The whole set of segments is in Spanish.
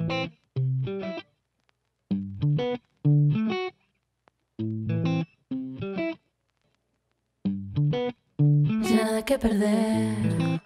Ya nada que perder.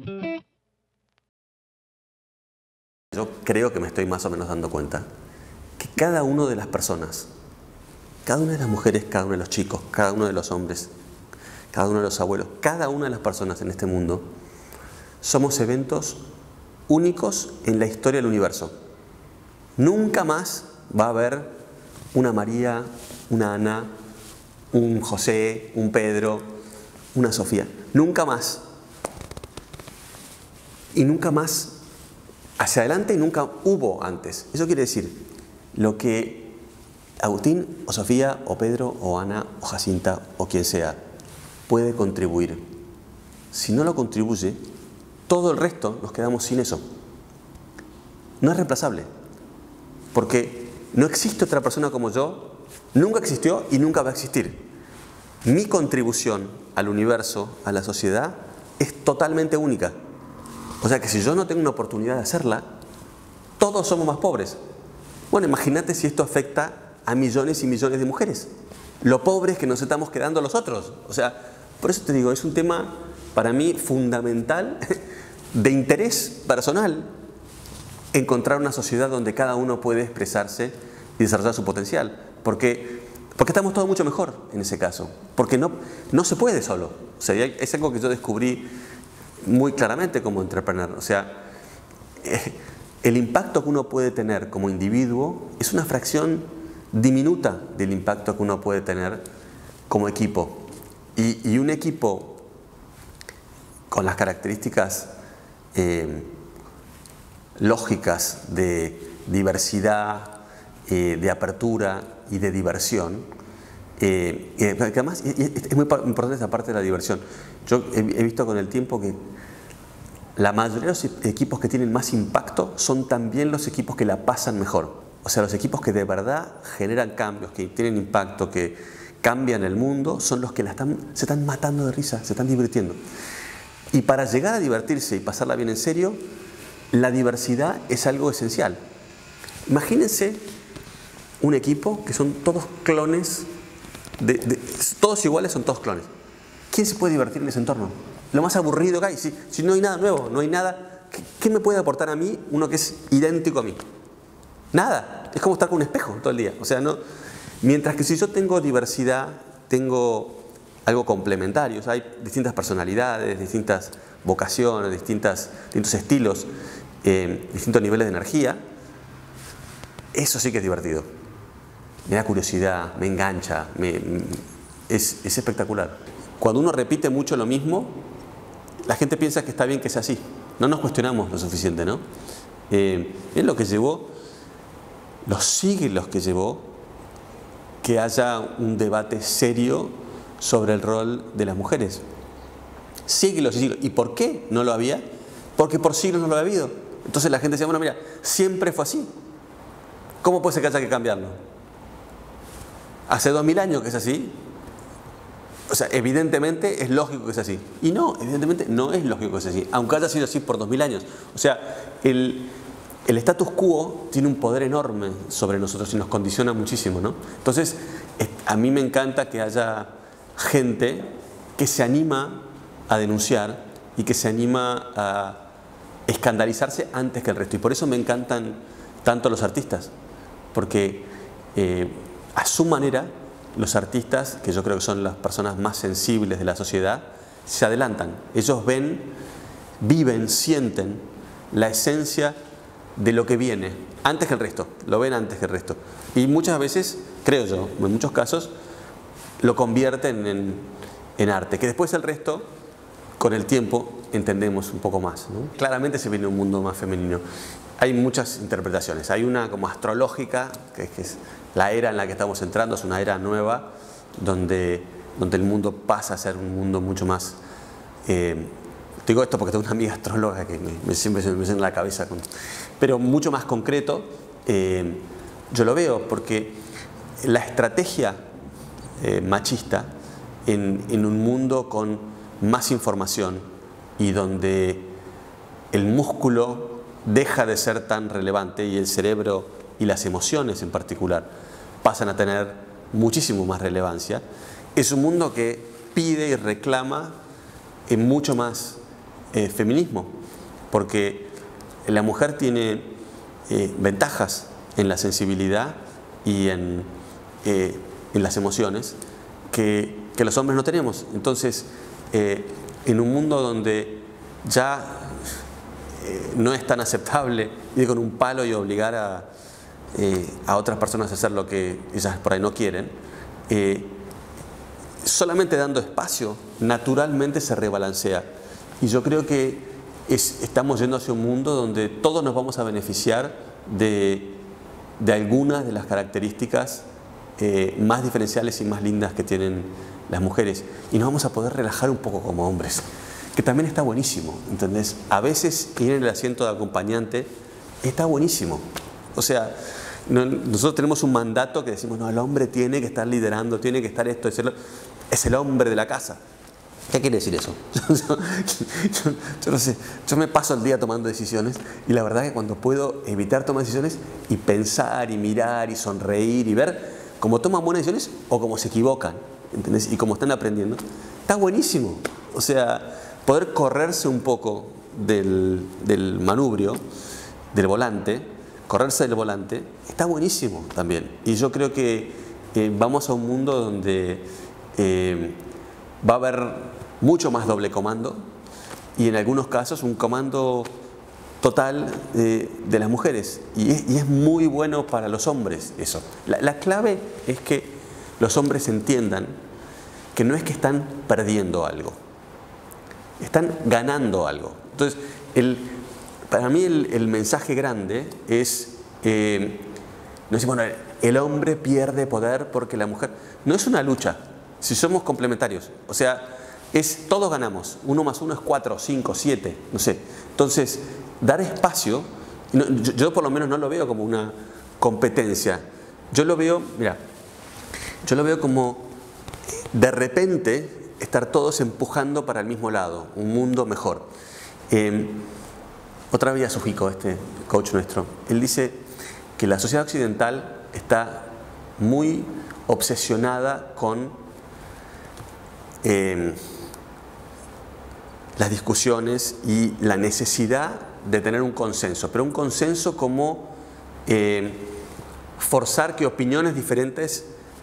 Yo creo que me estoy más o menos dando cuenta que cada una de las personas, cada una de las mujeres, cada uno de los chicos, cada uno de los hombres, cada uno de los abuelos, cada una de las personas en este mundo, somos eventos únicos en la historia del universo. Nunca más va a haber una María, una Ana, un José, un Pedro, una Sofía. Nunca más. Y nunca más hacia adelante y nunca hubo antes. Eso quiere decir, lo que Agustín o Sofía o Pedro o Ana o Jacinta o quien sea puede contribuir, si no lo contribuye, todo el resto nos quedamos sin eso. No es reemplazable, porque no existe otra persona como yo, nunca existió y nunca va a existir. Mi contribución al universo, a la sociedad, es totalmente única. O sea que si yo no tengo una oportunidad de hacerla, todos somos más pobres. Bueno, imagínate si esto afecta a millones y millones de mujeres. Lo pobres que nos estamos quedando los otros. O sea, por eso te digo, es un tema para mí fundamental de interés personal encontrar una sociedad donde cada uno puede expresarse y desarrollar su potencial. Porque estamos todos mucho mejor en ese caso. Porque no se puede solo. O sea, es algo que yo descubrí muy claramente como entrepreneur. O sea, el impacto que uno puede tener como individuo es una fracción diminuta del impacto que uno puede tener como equipo. Y un equipo con las características lógicas de diversidad, de apertura y de diversión, que además es muy importante esa parte de la diversión. Yo he visto con el tiempo que la mayoría de los equipos que tienen más impacto son también los equipos que la pasan mejor. O sea, los equipos que de verdad generan cambios, que tienen impacto, que cambian el mundo, son los que se están matando de risa, se están divirtiendo. Y para llegar a divertirse y pasarla bien en serio, la diversidad es algo esencial. Imagínense un equipo que son todos clones, todos iguales, son todos clones. ¿Quién se puede divertir en ese entorno? Lo más aburrido que hay. Si no hay nada nuevo, no hay nada. ¿Qué me puede aportar a mí uno que es idéntico a mí? Nada. Es como estar con un espejo todo el día. O sea, no. Mientras que si yo tengo diversidad, tengo algo complementario. O sea, hay distintas personalidades, distintas vocaciones, distintos estilos, distintos niveles de energía. Eso sí que es divertido. Me da curiosidad, me engancha, es espectacular. Cuando uno repite mucho lo mismo, la gente piensa que está bien que sea así. No nos cuestionamos lo suficiente, ¿no? Es lo que llevó, los siglos que llevó, que haya un debate serio sobre el rol de las mujeres. Siglos y siglos. ¿Y por qué no lo había? Porque por siglos no lo había habido. Entonces la gente decía, bueno, mira, siempre fue así. ¿Cómo puede ser que haya que cambiarlo? Hace 2000 años que es así. O sea, evidentemente es lógico que sea así. Y no, evidentemente no es lógico que sea así, aunque haya sido así por 2000 años. O sea, el status quo tiene un poder enorme sobre nosotros y nos condiciona muchísimo, ¿no? Entonces, a mí me encanta que haya gente que se anima a denunciar y que se anima a escandalizarse antes que el resto. Y por eso me encantan tanto los artistas, porque a su manera, los artistas, que yo creo que son las personas más sensibles de la sociedad, se adelantan. Ellos ven, viven, sienten la esencia de lo que viene, antes que el resto, lo ven antes que el resto. Y muchas veces, creo yo, en muchos casos, lo convierten en arte, que después el resto, con el tiempo, entendemos un poco más, ¿no? Claramente se viene un mundo más femenino. Hay muchas interpretaciones. Hay una como astrológica, que es la era en la que estamos entrando, es una era nueva, donde el mundo pasa a ser un mundo mucho más... digo esto porque tengo una amiga astróloga que siempre se me viene en la cabeza, pero mucho más concreto. Yo lo veo porque la estrategia machista en un mundo con más información y donde el músculo deja de ser tan relevante y el cerebro y las emociones en particular pasan a tener muchísimo más relevancia. Es un mundo que pide y reclama mucho más feminismo, porque la mujer tiene ventajas en la sensibilidad y en las emociones que los hombres no tenemos. Entonces, en un mundo donde ya no es tan aceptable ir con un palo y obligar a otras personas a hacer lo que ellas por ahí no quieren, solamente dando espacio, naturalmente se rebalancea. Y yo creo que estamos yendo hacia un mundo donde todos nos vamos a beneficiar de algunas de las características más diferenciales y más lindas que tienen las mujeres. Y nos vamos a poder relajar un poco como hombres, que también está buenísimo, ¿entendés? A veces ir en el asiento de acompañante está buenísimo. O sea, nosotros tenemos un mandato que decimos, no, el hombre tiene que estar liderando, tiene que estar esto, es el hombre de la casa. ¿Qué quiere decir eso? Yo no sé, yo me paso el día tomando decisiones y la verdad que cuando puedo evitar tomar decisiones y pensar y mirar y sonreír y ver cómo toman buenas decisiones o cómo se equivocan, ¿entendés? Y cómo están aprendiendo, está buenísimo. O sea, poder correrse un poco del manubrio, del volante, correrse del volante, está buenísimo también. Y yo creo que vamos a un mundo donde va a haber mucho más doble comando y en algunos casos un comando total de las mujeres. Y es muy bueno para los hombres eso. La clave es que los hombres entiendan que no es que están perdiendo algo, están ganando algo. Entonces, para mí el mensaje grande es, no es, bueno, el hombre pierde poder porque la mujer... No es una lucha, si somos complementarios. O sea, todos ganamos. 1 más 1 es 4, 5, 7, no sé. Entonces, dar espacio, yo por lo menos no lo veo como una competencia. Yo lo veo, mira, yo lo veo como de repente estar todos empujando para el mismo lado, un mundo mejor. Otra vez Yasuhiko, este coach nuestro, él dice que la sociedad occidental está muy obsesionada con las discusiones y la necesidad de tener un consenso, pero un consenso como forzar que opiniones diferentes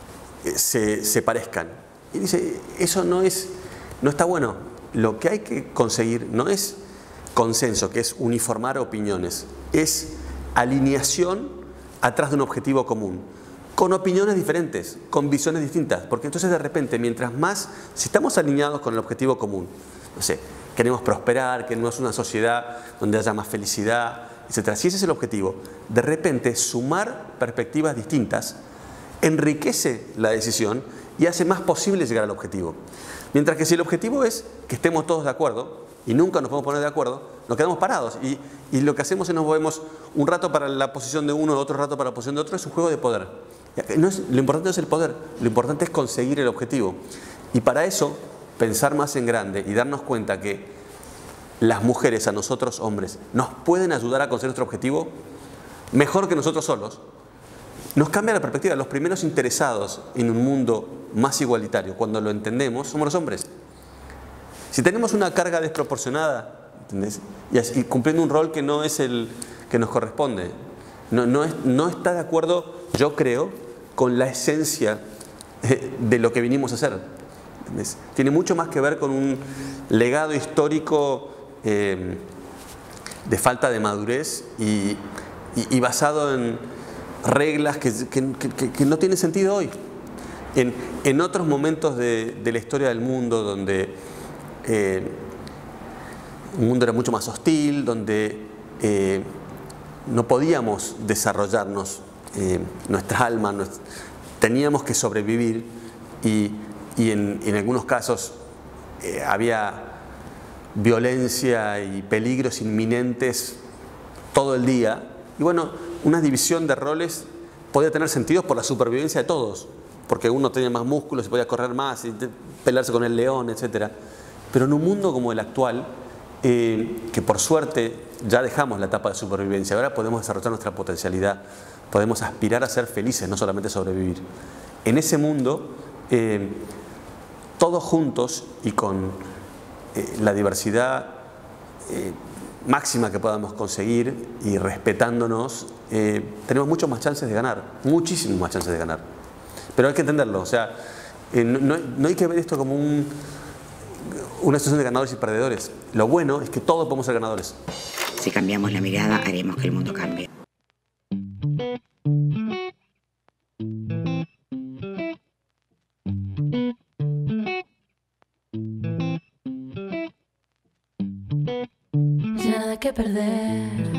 se parezcan. Y dice, eso no está bueno. Lo que hay que conseguir no es consenso, que es uniformar opiniones, es alineación atrás de un objetivo común, con opiniones diferentes, con visiones distintas, porque entonces de repente, mientras más, si estamos alineados con el objetivo común, no sé, queremos prosperar, queremos una sociedad donde haya más felicidad, etc. Si ese es el objetivo, de repente sumar perspectivas distintas enriquece la decisión y hace más posible llegar al objetivo. Mientras que si el objetivo es que estemos todos de acuerdo, y nunca nos podemos poner de acuerdo, nos quedamos parados y lo que hacemos es nos movemos un rato para la posición de uno, otro rato para la posición de otro, es un juego de poder. Lo importante no es el poder, lo importante es conseguir el objetivo. Y para eso, pensar más en grande y darnos cuenta que las mujeres, a nosotros hombres, nos pueden ayudar a conseguir nuestro objetivo mejor que nosotros solos, nos cambia la perspectiva. Los primeros interesados en un mundo más igualitario, cuando lo entendemos, somos los hombres. Si tenemos una carga desproporcionada, ¿entendés? Y cumpliendo un rol que no es el que nos corresponde, no está de acuerdo, yo creo, con la esencia de lo que vinimos a hacer, ¿entendés? Tiene mucho más que ver con un legado histórico de falta de madurez y basado en reglas que no tienen sentido hoy. En otros momentos de la historia del mundo, donde el mundo era mucho más hostil, donde no podíamos desarrollarnos nuestras almas, teníamos que sobrevivir y en algunos casos había violencia y peligros inminentes todo el día. Y bueno, una división de roles podía tener sentido por la supervivencia de todos, porque uno tenía más músculos y podía correr más y pelearse con el león, etc. Pero en un mundo como el actual, que por suerte ya dejamos la etapa de supervivencia, ahora podemos desarrollar nuestra potencialidad, podemos aspirar a ser felices, no solamente sobrevivir. En ese mundo, todos juntos y con la diversidad máxima que podamos conseguir y respetándonos, tenemos muchas más chances de ganar, muchísimas más chances de ganar. Pero hay que entenderlo, o sea, no hay que ver esto como una situación de ganadores y perdedores. Lo bueno es que todos podemos ser ganadores. Si cambiamos la mirada, haremos que el mundo cambie. Nada que perder.